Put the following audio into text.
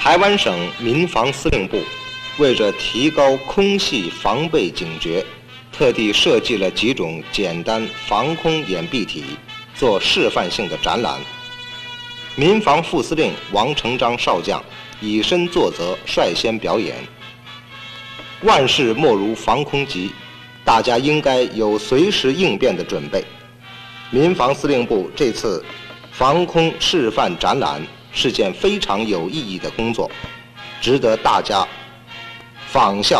台湾省民防司令部为着提高空系防备警觉，特地设计了几种简单防空掩蔽体，做示范性的展览。民防副司令王成章少将以身作则，率先表演。万事莫如防空急，大家应该有随时应变的准备。民防司令部这次防空示范展览是件非常有意义的工作，值得大家仿效